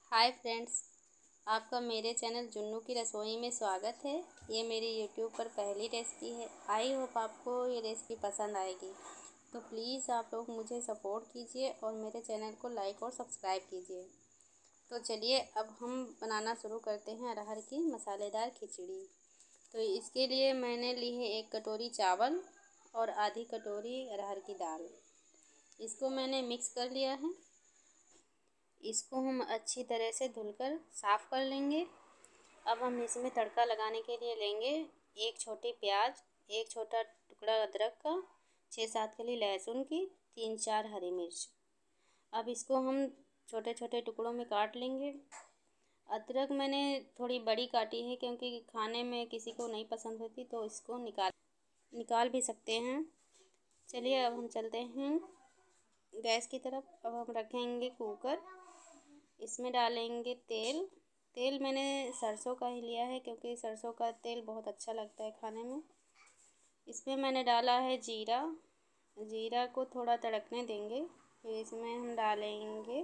Hi friends, आपका मेरे channel Junnu की रसोई में स्वागत है। ये मेरी यूट्यूब पर पहली रेसिपी है। आई होप आपको ये रेसिपी पसंद आएगी। तो प्लीज़ आप लोग मुझे सपोर्ट कीजिए और मेरे चैनल को लाइक और सब्सक्राइब कीजिए। तो चलिए अब हम बनाना शुरू करते हैं अरहर की मसालेदार खिचड़ी। तो इसके लिए मैंने ली है 1 कटोरी चावल और आधी कटोरी अरहर की दाल। इसको मैंने मिक्स कर लिया है। इसको हम अच्छी तरह से धुलकर साफ़ कर लेंगे। अब हम इसमें तड़का लगाने के लिए लेंगे 1 छोटी प्याज, 1 छोटा टुकड़ा अदरक का, 6-7 कली लहसुन की, 3-4 हरी मिर्च। अब इसको हम छोटे छोटे टुकड़ों में काट लेंगे। अदरक मैंने थोड़ी बड़ी काटी है क्योंकि खाने में किसी को नहीं पसंद होती, तो इसको निकाल भी सकते हैं। चलिए अब हम चलते हैं गैस की तरफ। अब हम रखेंगे कुकर। इसमें डालेंगे तेल मैंने सरसों का ही लिया है क्योंकि सरसों का तेल बहुत अच्छा लगता है खाने में। इसमें मैंने डाला है जीरा को थोड़ा तड़कने देंगे। फिर इसमें हम डालेंगे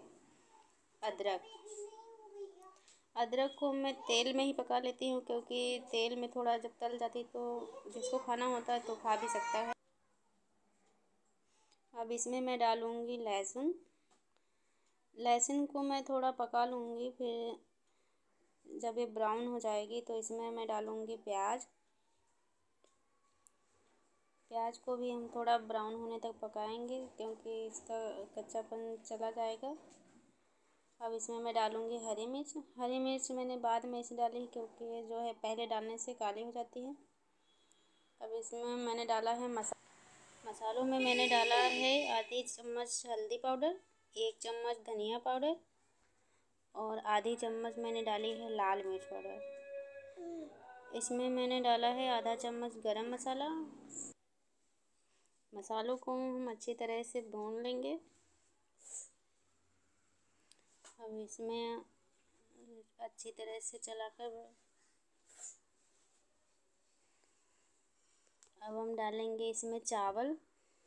अदरक को मैं तेल में ही पका लेती हूँ क्योंकि तेल में थोड़ा जब तल जाती तो जिसको खाना होता है तो खा भी सकता है। अब इसमें मैं डालूँगी लहसुन को मैं थोड़ा पका लूँगी। फिर जब ये ब्राउन हो जाएगी तो इसमें मैं डालूँगी प्याज को भी हम थोड़ा ब्राउन होने तक पकाएंगे क्योंकि इसका कच्चापन चला जाएगा। अब इसमें मैं डालूँगी हरी मिर्च मैंने बाद में इसे डाली क्योंकि ये जो है पहले डालने से काली हो जाती है। अब इसमें मैंने डाला है मसालों में मैंने डाला है आधी चम्मच हल्दी पाउडर, 1 चम्मच धनिया पाउडर और आधी चम्मच मैंने डाली है लाल मिर्च पाउडर। इसमें मैंने डाला है आधा चम्मच गरम मसाला। मसालों को हम अच्छी तरह से भून लेंगे। अब इसमें अच्छी तरह से चलाकर अब हम डालेंगे इसमें चावल।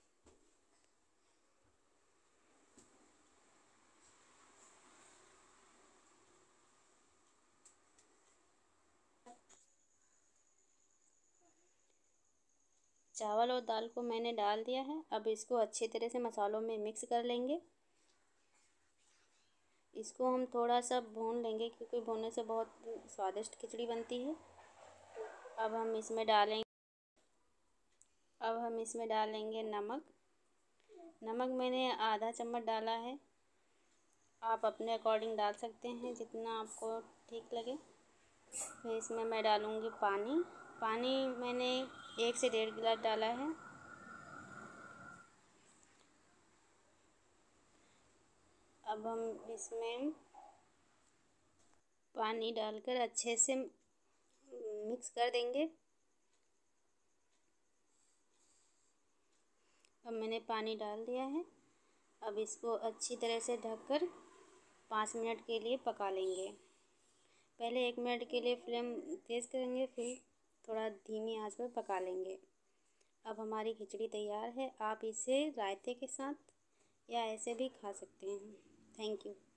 चावल और दाल को मैंने डाल दिया है। अब इसको अच्छी तरह से मसालों में मिक्स कर लेंगे। इसको हम थोड़ा सा भून लेंगे क्योंकि भूनने से बहुत स्वादिष्ट खिचड़ी बनती है। अब हम इसमें डालेंगे नमक मैंने आधा चम्मच डाला है। आप अपने अकॉर्डिंग डाल सकते हैं जितना आपको ठीक लगे। फिर इसमें मैं डालूँगी पानी मैंने 1 से 1.5 गिलास डाला है। अब हम इसमें पानी डालकर अच्छे से मिक्स कर देंगे। अब मैंने पानी डाल दिया है। अब इसको अच्छी तरह से ढककर 5 मिनट के लिए पका लेंगे। पहले 1 मिनट के लिए फ्लेम तेज़ करेंगे, फिर थोड़ा धीमी आंच पर पका लेंगे। अब हमारी खिचड़ी तैयार है। आप इसे रायते के साथ या ऐसे भी खा सकते हैं। Thank you.